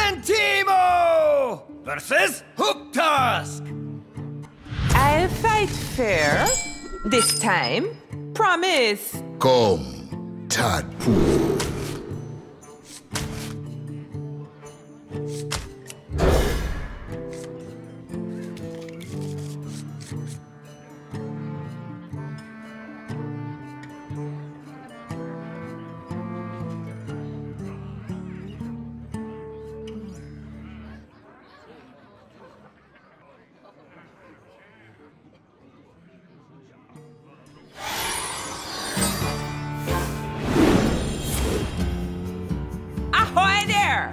Antimo versus Hook Tusk. I'll fight fair. This time. Promise. Come, tadpole. Ahoy there!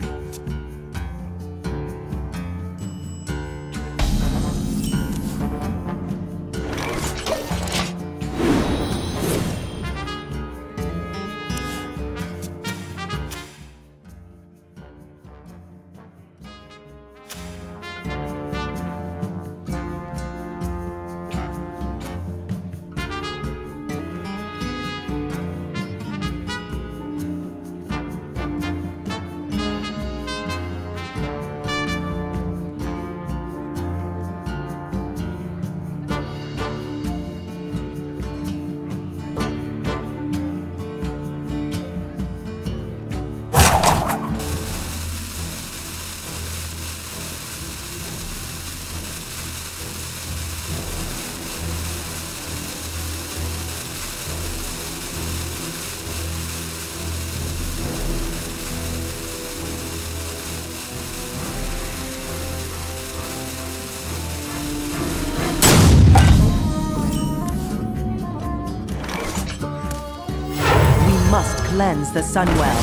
Must cleanse the Sunwell.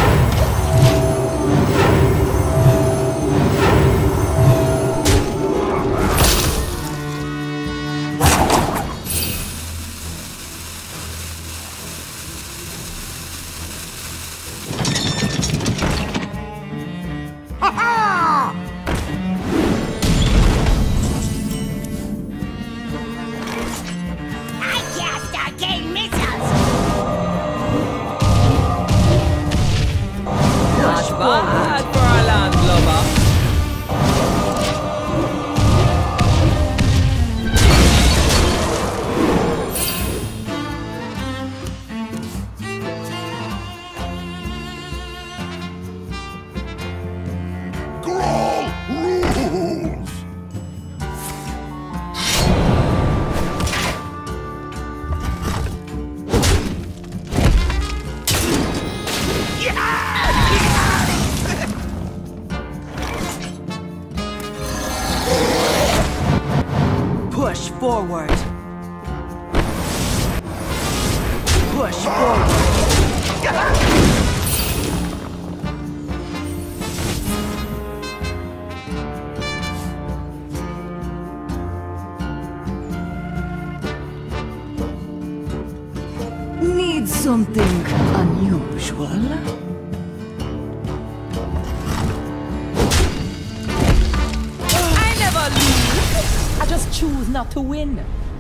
Bad for a landlubber. Growl rules! Push forward. Push forward. Need something unusual? I never lose. I just choose not to win.